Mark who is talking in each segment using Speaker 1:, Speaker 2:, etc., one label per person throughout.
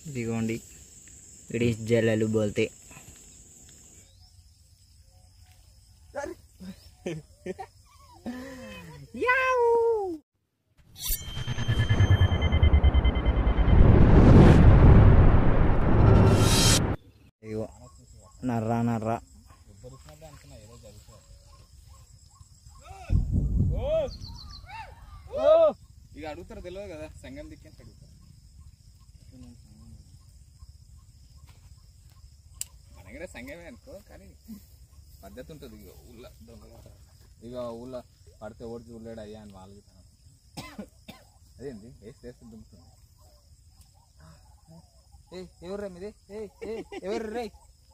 Speaker 1: ఇదిగోండి ఇడి జల్లలు బోల్తే ఇగో నర్రా నర్రా
Speaker 2: ఇక అడుగుతారు తెలియదు కదా సంగం దిక్కి అడుగుతారు. మనకి సంగమే అనుకో కానీ పద్ధతి ఉంటుంది. ఇక ఊళ్ళో దొంగలు ఇక ఊళ్ళో పడితే ఓడి చూడలేడు అయ్యా అని వాళ్ళకి అదేంటి వేస్తే దుంకుతుంది. ఎవరు మీది ఎవరు రే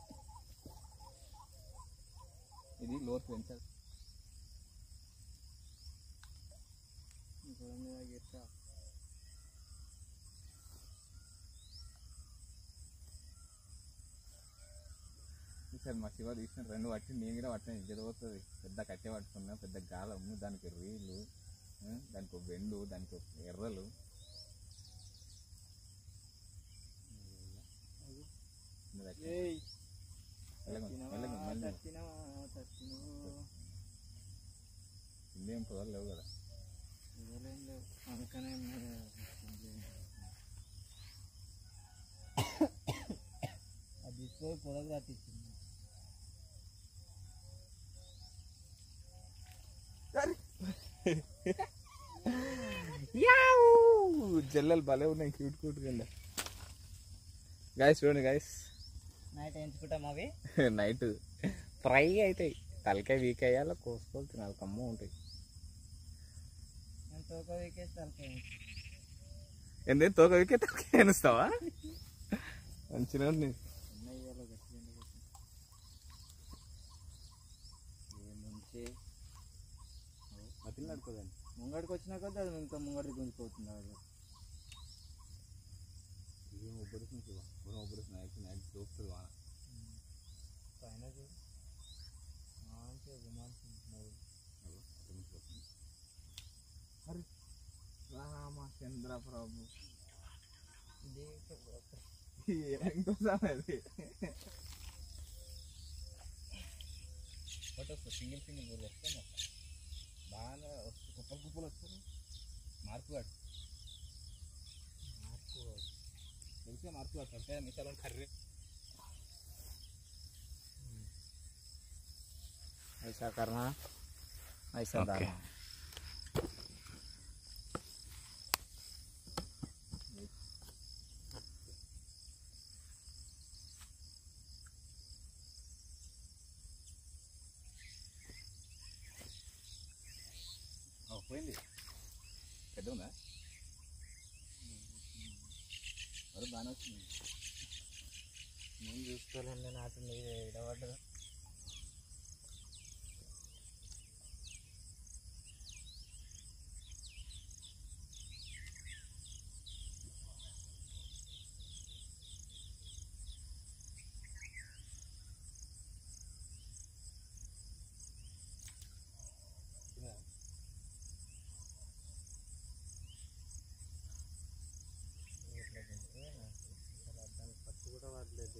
Speaker 2: ఇది లోతు పెంచాలి. సార్ మా శివ తీసిన 2 పట్టి నేను కూడా పట్టిన జరుగుతుంది. పెద్ద కట్టె పట్టుకున్నా, పెద్ద గాలము, దానికి రీలు, దానికి ఒక బెండు, దానికి ఒక ఎర్రలు. ఇంకేం పొదలు లేవు కదా.
Speaker 1: అది పొదలు కట్టించింది.
Speaker 2: జల్లలు భలే ఉన్నాయి, క్యూట్ క్యూట్ కింద. గాయస్ చూడండి గాయస్,
Speaker 1: నైట్ ఎంచుకుంటాం అవి.
Speaker 2: నైట్ ఫ్రై అవుతాయి. తలకాయ వీక్ అయ్యాలో కోసుకొని తినాలి, కమ్మ ఉంటాయి.
Speaker 1: తోక వీకేసి తలకాయ
Speaker 2: ఎందుకు తోక వీకే తలకాయ ఎనుస్తావా? మంచిగా ఉంది.
Speaker 1: నడుకోదండి ముంగడికి వచ్చినా కొద్ది అది ఇంకా ముంగడికి గుంజిపోతుంది. అది
Speaker 2: రామచంద్ర ప్రభు సింగిల్ సింగిల్ ఊరు వస్తే బాగా కుప్పలు కుప్పలు వస్తారు. మార్పుగాడు తెలిసే మార్పుగాడు అంటే మిసాలు కర్రీ
Speaker 1: ऐसा करना ऐसा डालना.
Speaker 2: పోయింది పెద్ద ఉందా? మరి బాగానే వచ్చింది.
Speaker 1: ముందు చూసుకోవాలండి నాటు ఇడబడ్డదు. పట్టు కూడా వాడలేదు.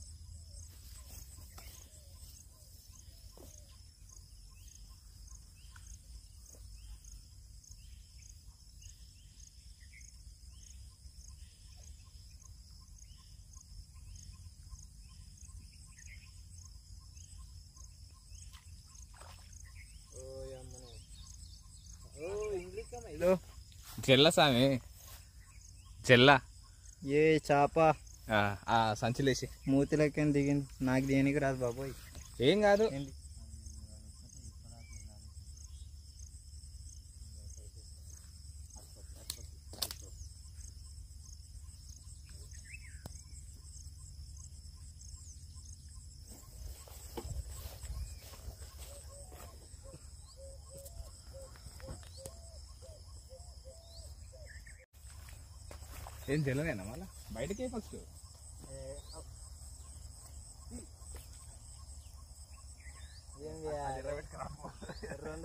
Speaker 2: చెల్ల సామి చెల్ల
Speaker 1: ఏ చేప
Speaker 2: సంచిలేసి
Speaker 1: మూతిలకి దిగింది. నాకు దేనికి రాదు బాబోయ్.
Speaker 2: ఏం కాదు. ఏం చెల్లనేనా మళ్ళా బయటకే ఫస్ట్
Speaker 1: రెండు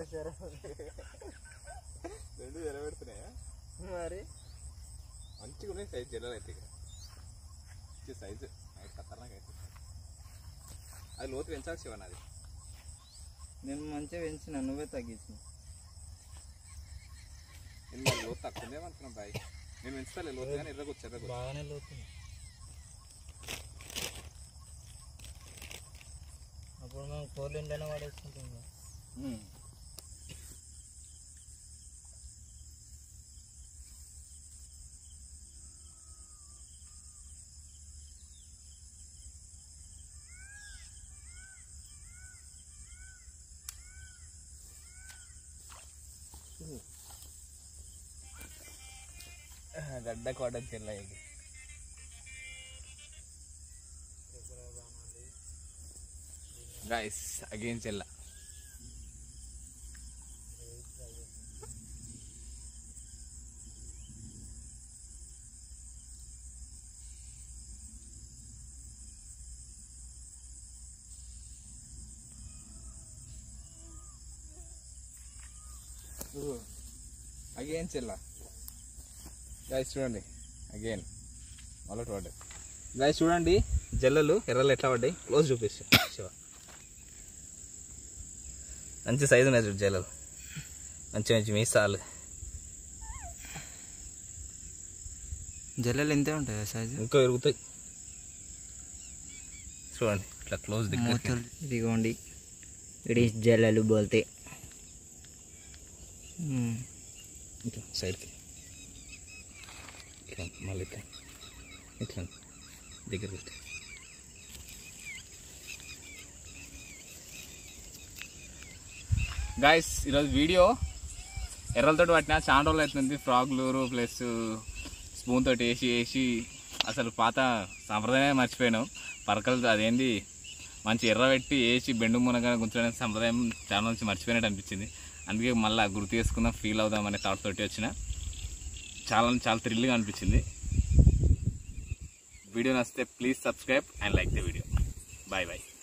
Speaker 2: ఎరబెడుతున్నాయా?
Speaker 1: మరి
Speaker 2: మంచిగా ఉన్నాయి సైజ్ జల్లలు అయితే. మంచి సైజు ఖతర్నాక్ అయితే. అది లోతు పెంచాలి శివన్. అది
Speaker 1: నేను మంచిగా పెంచిన, నువ్వే తగ్గించిన.
Speaker 2: నేను లోతు తక్కువ ఉందేమనుకున్నాం బాయ్. నేను పెంచుతాలే లోతు, కానీ ఎర్రగొచ్చు
Speaker 1: బాగానే లోతుంది. అప్పుడు మేము కోళ్ళు ఇంట్లోనే పడేసుకుంటాం.
Speaker 2: గడ్డ కోట చెల్ల ఇది. గైస్ అగైన్ చెల్ల. అగైన్ చెల్ల. గైస్ చూడండి అగైన్ మొదటి పడ్డాయి. గైస్ చూడండి జల్లలు ఎర్రలు ఎట్లా పడ్డాయి, క్లోజ్ చూపిస్తా శివ. మంచి సైజు ఉన్నాయి చూడు జల్లలు, మంచి మంచి మీసాలు.
Speaker 1: జల్లలు ఇంతే ఉంటాయి సైజు,
Speaker 2: ఇంకా పెరుగుతాయి. చూడండి ఇట్లా క్లోజ్ దగ్గర.
Speaker 1: ఇదిగోండి ఇది జల్లలు బోల్తే.
Speaker 2: ఇట్లా సైడ్కి ఇట్లా మళ్ళీ ఇట్లా ఇట్లా దగ్గర పెట్టి. గాయస్ ఈరోజు వీడియో ఎర్రలతో పట్టిన చాలా రోజులు అవుతుంది. ఫ్రాగ్లూరు ప్లస్ స్పూన్ తోటి వేసి అసలు పాత సాంప్రదాయం మర్చిపోయాను. పరకలతో అదేంది మంచి ఎర్ర పెట్టి వేసి బెండు మునగా గుంచడం సంప్రదాయం చాలా నుంచి మర్చిపోయినట్టు అనిపించింది. అందుకే మళ్ళీ గుర్తు చేసుకుందాం, ఫీల్ అవుదాం అనే థాట్ తోటి వచ్చిన. చాలా థ్రిల్గా అనిపించింది. వీడియో నచ్చితే please subscribe and like the video. Bye bye.